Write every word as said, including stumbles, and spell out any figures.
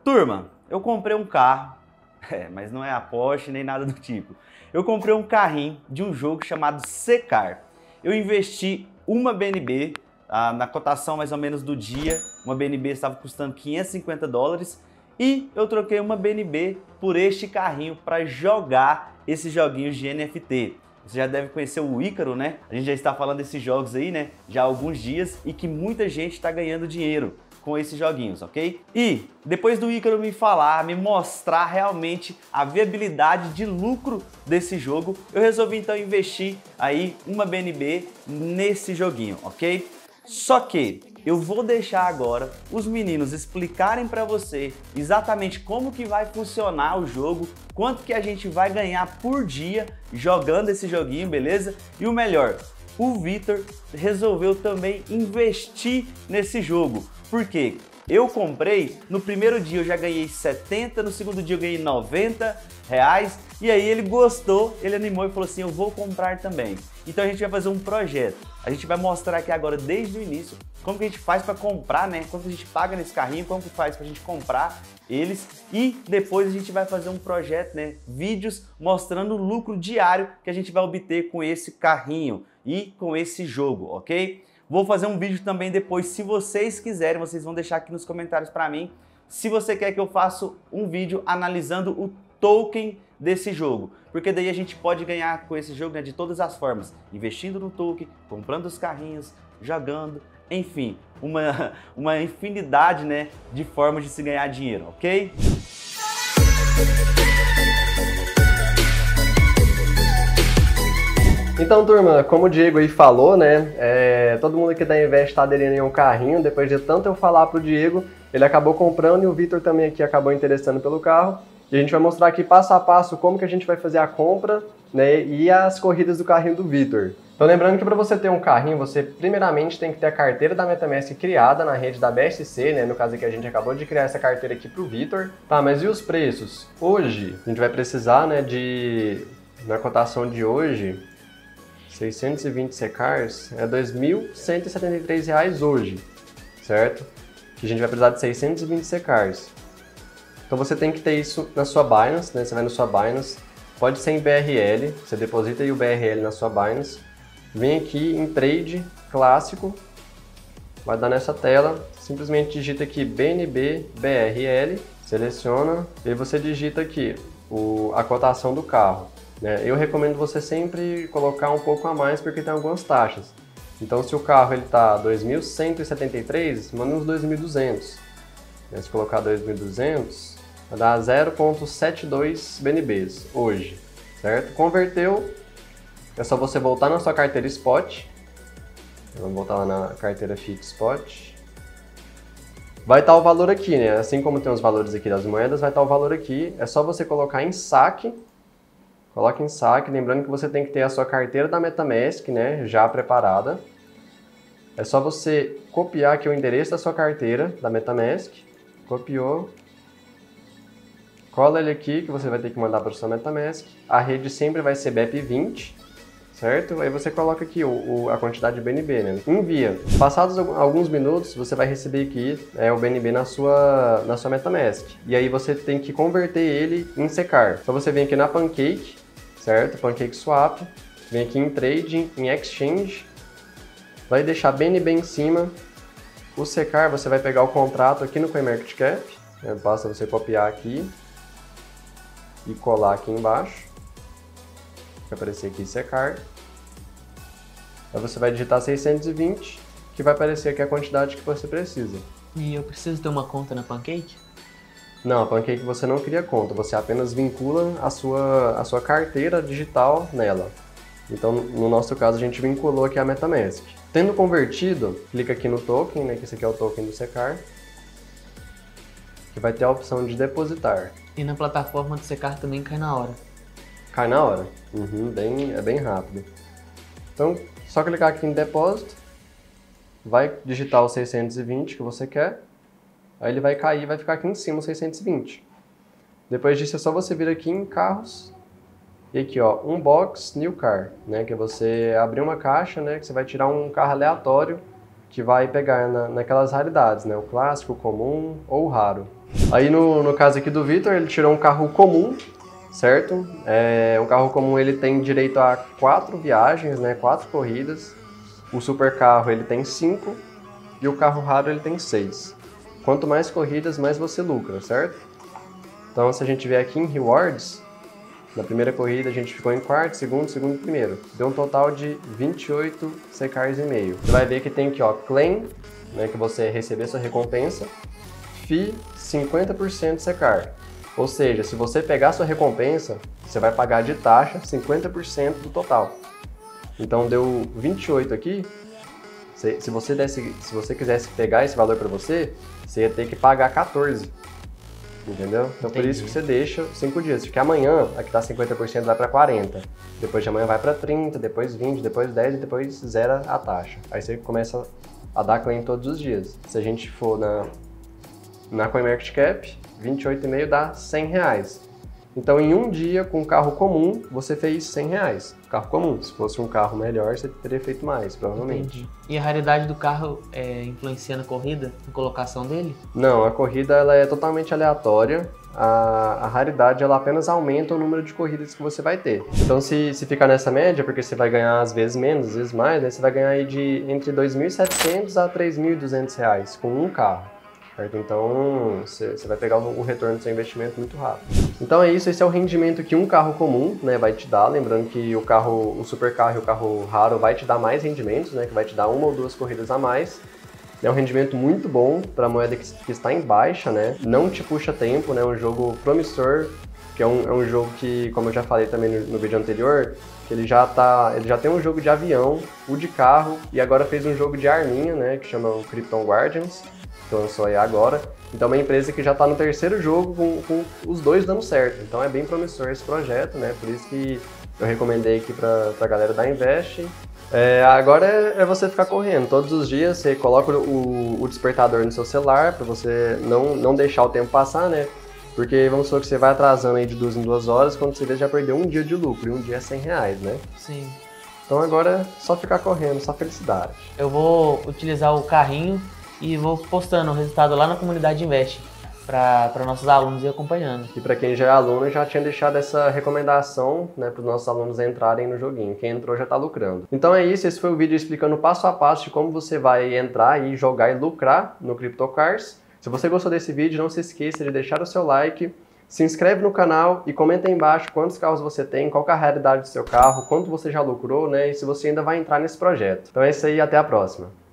Turma, eu comprei um carro, é, mas não é a Porsche nem nada do tipo. Eu comprei um carrinho de um jogo chamado Secar. Eu investi uma B N B, ah, na cotação mais ou menos do dia, uma B N B estava custando quinhentos e cinquenta dólares e eu troquei uma B N B por este carrinho para jogar esses joguinhos de N F T. Você já deve conhecer o Ícaro, né? A gente já está falando desses jogos aí, né? Já há alguns dias e que muita gente está ganhando dinheiro com esses joguinhos, ok? E depois do Ícaro me falar, me mostrar realmente a viabilidade de lucro desse jogo, eu resolvi então investir aí uma B N B nesse joguinho, ok? Só que eu vou deixar agora os meninos explicarem para você exatamente como que vai funcionar o jogo, quanto que a gente vai ganhar por dia jogando esse joguinho, beleza? E o melhor, o Vitor resolveu também investir nesse jogo. Por quê? Eu comprei, no primeiro dia eu já ganhei setenta, no segundo dia eu ganhei noventa reais, e aí ele gostou, ele animou e falou assim, eu vou comprar também. Então a gente vai fazer um projeto, a gente vai mostrar aqui agora desde o início como que a gente faz para comprar, né? Quanto a gente paga nesse carrinho, como que faz pra gente comprar eles, e depois a gente vai fazer um projeto, né? Vídeos mostrando o lucro diário que a gente vai obter com esse carrinho e com esse jogo, ok? Vou fazer um vídeo também depois, se vocês quiserem, vocês vão deixar aqui nos comentários para mim, se você quer que eu faça um vídeo analisando o token desse jogo, porque daí a gente pode ganhar com esse jogo, né, de todas as formas, investindo no token, comprando os carrinhos, jogando, enfim, uma, uma infinidade, né, de formas de se ganhar dinheiro, ok? Então, turma, como o Diego aí falou, né, é, todo mundo aqui da Invest está aderindo em um carrinho. Depois de tanto eu falar pro Diego, ele acabou comprando e o Vitor também aqui acabou interessando pelo carro. E a gente vai mostrar aqui passo a passo como que a gente vai fazer a compra, né, e as corridas do carrinho do Vitor. Então, lembrando que para você ter um carrinho, você primeiramente tem que ter a carteira da MetaMask criada na rede da B S C, né? No caso aqui a gente acabou de criar essa carteira aqui pro Vitor. Tá, mas e os preços? Hoje a gente vai precisar, né, de, na cotação de hoje, seiscentos e vinte Secars é dois mil cento e setenta e três reais hoje, certo? Que a gente vai precisar de seiscentos e vinte Secars. Então você tem que ter isso na sua Binance, né? Você vai na sua Binance, pode ser em B R L, você deposita aí o B R L na sua Binance, vem aqui em Trade Clássico, vai dar nessa tela, simplesmente digita aqui B N B B R L, seleciona e você digita aqui o, a cotação do carro. Eu recomendo você sempre colocar um pouco a mais porque tem algumas taxas. Então se o carro ele tá dois mil cento e setenta e três, manda uns dois mil e duzentos. Se colocar dois mil e duzentos, vai dar zero vírgula setenta e dois B N Bs hoje, certo? Converteu, é só você voltar na sua carteira Spot. Vamos voltar lá na carteira F I T Spot. Vai estar o valor aqui, né? Assim como tem os valores aqui das moedas, vai estar o valor aqui. É só você colocar em saque. Coloque em saque, lembrando que você tem que ter a sua carteira da MetaMask, né, já preparada. É só você copiar aqui o endereço da sua carteira da MetaMask. Copiou. Cola ele aqui, que você vai ter que mandar para o seu MetaMask. A rede sempre vai ser B E P vinte, certo? Aí você coloca aqui o, o, a quantidade de B N B, né? Envia. Passados alguns minutos, você vai receber aqui é, o B N B na sua, na sua MetaMask. E aí você tem que converter ele em Secar. Então você vem aqui na Pancake, certo? Pancake Swap, vem aqui em Trade, em Exchange, vai deixar B N B em cima. O Secar, você vai pegar o contrato aqui no CoinMarketCap, né? Basta você copiar aqui e colar aqui embaixo. Vai aparecer aqui Secar. Aí você vai digitar seiscentos e vinte, que vai aparecer aqui a quantidade que você precisa. E eu preciso ter uma conta na Pancake? Não, a Pancake você não cria conta, você apenas vincula a sua, a sua carteira digital nela. Então, no nosso caso, a gente vinculou aqui a MetaMask. Tendo convertido, clica aqui no token, né, que esse aqui é o token do Secar, que vai ter a opção de depositar. E na plataforma do Secar também cai na hora? Cai na hora, uhum, bem, é bem rápido. Então, só clicar aqui em depósito, vai digitar os seiscentos e vinte que você quer, aí ele vai cair e vai ficar aqui em cima os seiscentos e vinte. Depois disso é só você vir aqui em carros, e aqui ó, Unbox New Car, né, que é você abrir uma caixa, né, que você vai tirar um carro aleatório que vai pegar na, naquelas raridades, né, o clássico, o comum ou o raro. Aí no, no caso aqui do Vitor, ele tirou um carro comum, certo? É, um carro comum ele tem direito a quatro viagens, né? Quatro corridas. O super carro ele tem cinco e o carro raro ele tem seis. Quanto mais corridas, mais você lucra, certo? Então se a gente vier aqui em Rewards, na primeira corrida a gente ficou em quarto, segundo, segundo e primeiro. Deu um total de vinte e oito C-Cars e meio. Você vai ver que tem aqui, ó, Claim, né, que você receber sua recompensa, Fee cinquenta por cento C-Car. Ou seja, se você pegar sua recompensa, você vai pagar de taxa cinquenta por cento do total. Então deu vinte e oito aqui. Se, se, você desse, se você quisesse pegar esse valor para você, você ia ter que pagar quatorze. Entendeu? Então Entendi. Por isso que você deixa cinco dias. Porque amanhã, aqui tá cinquenta por cento, vai para quarenta. Depois de amanhã vai para trinta, depois vinte, depois dez e depois zera a taxa. Aí você começa a dar claim todos os dias. Se a gente for na, na CoinMarketCap, vinte e oito e meio dá cem reais. Então em um dia, com um carro comum, você fez cem reais. Carro comum. Se fosse um carro melhor, você teria feito mais, provavelmente. Entendi. E a raridade do carro é, influencia na corrida, na colocação dele? Não, a corrida ela é totalmente aleatória. A, a raridade ela apenas aumenta o número de corridas que você vai ter. Então se, se ficar nessa média, porque você vai ganhar às vezes menos, às vezes mais, né? Você vai ganhar aí de entre dois mil e setecentos a três mil e duzentos reais com um carro. Certo? Então você vai pegar o retorno do seu investimento muito rápido. Então é isso, esse é o rendimento que um carro comum, né, vai te dar. Lembrando que o carro, o super carro e o carro raro vai te dar mais rendimentos, né, que vai te dar uma ou duas corridas a mais. É um rendimento muito bom para a moeda que, que está em baixa, né? Não te puxa tempo, né? É um jogo promissor, que é um, é um jogo que, como eu já falei também no, no vídeo anterior, que ele já tá, ele já tem um jogo de avião, o de carro e agora fez um jogo de arminha, né, que chama o Krypton Guardians, que lançou aí agora. Então é uma empresa que já está no terceiro jogo com, com os dois dando certo. Então é bem promissor esse projeto, né? Por isso que eu recomendei aqui para a galera da Invest. É, agora é, é você ficar correndo. Todos os dias você coloca o, o despertador no seu celular para você não, não deixar o tempo passar, né? Porque vamos supor que você vai atrasando aí de duas em duas horas, quando você vê já perdeu um dia de lucro, e um dia é cem reais, né? Sim. Então agora é só ficar correndo, só felicidade. Eu vou utilizar o carrinho e vou postando o resultado lá na comunidade Invest para nossos alunos ir acompanhando. E para quem já é aluno, já tinha deixado essa recomendação, né, para os nossos alunos entrarem no joguinho. Quem entrou já está lucrando. Então é isso, esse foi o vídeo explicando passo a passo de como você vai entrar e jogar e lucrar no CryptoCars. Se você gostou desse vídeo, não se esqueça de deixar o seu like, se inscreve no canal e comenta aí embaixo quantos carros você tem, qual que é a realidade do seu carro, quanto você já lucrou, né, e se você ainda vai entrar nesse projeto. Então é isso aí, até a próxima.